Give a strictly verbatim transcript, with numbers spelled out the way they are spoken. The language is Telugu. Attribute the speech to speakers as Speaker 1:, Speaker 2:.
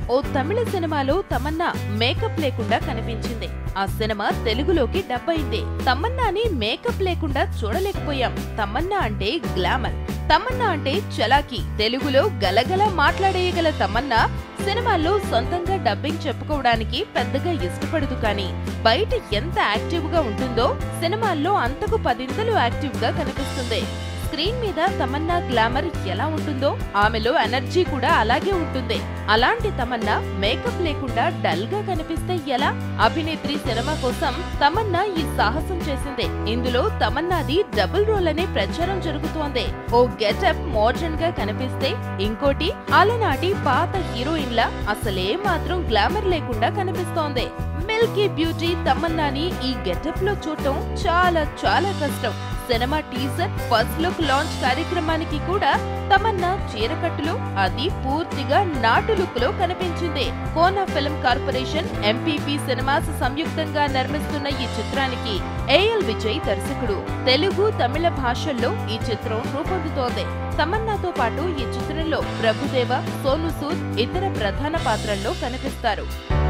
Speaker 1: ఓ తమిళ సినిమాలో తమన్నా మేకప్ లేకుండా కనిపించింది. ఆ సినిమా తెలుగులోకి డబ్ అయింది. తమన్నాని మేకప్ లేకుండా చూడలేకపోయాం. తమన్నా అంటే గ్లామర్, తమన్నా అంటే చలాకీ. తెలుగులో గలగల మాట్లాడేయగల తమన్నా సినిమాల్లో సొంతంగా డబ్బింగ్ చెప్పుకోవడానికి పెద్దగా ఇష్టపడదు. కానీ బయట ఎంత యాక్టివ్ గా ఉంటుందో సినిమాల్లో అంతకు పదింతలు యాక్టివ్ గా కనిపిస్తుంది. స్క్రీన్ మీద తమన్నా గ్లామర్ ఎలా ఉంటుందో ఆమెలో ఎనర్జీ కూడా అలాగే ఉంటుంది. అలాంటి తమన్నా మేకప్ లేకుండా డల్ గా కనిపిస్తే ఎలా? అభినేత్రి సినిమా కోసం తమన్నా ఈ సాహసం చేసింది. ఇందులో తమన్నాది డబుల్ రోల్ అనే ప్రచారం జరుగుతోంది. ఓ గెటప్ మోడర్న్ గా కనిపిస్తే, ఇంకోటి అలనాటి పాత హీరోయిన్ల అసలే మాత్రం గ్లామర్ లేకుండా కనిపిస్తోంది. మిల్కీ బ్యూటీ తమన్నాని ఈ గెటప్ లో చూడటం చాలా చాలా కష్టం. సినిమా టీజర్, ఫస్ట్ లుక్ లాంచ్ కార్యక్రమానికి కూడా తమన్నా చీరకట్టులో, అది పూర్తిగా నాటు లుక్ లో కనిపించింది. Kona film corporation, M P P cinemas సంయుక్తంగా నిర్మిస్తున్న ఈ చిత్రానికి ఏఎల్ విజయ్ దర్శకుడు. తెలుగు, తమిళ భాషల్లో ఈ చిత్రం రూపొందుతోంది. తమన్నాతో పాటు ఈ చిత్రంలో ప్రభుదేవ, సోను సూద్ ఇతర ప్రధాన పాత్రల్లో కనిపిస్తారు.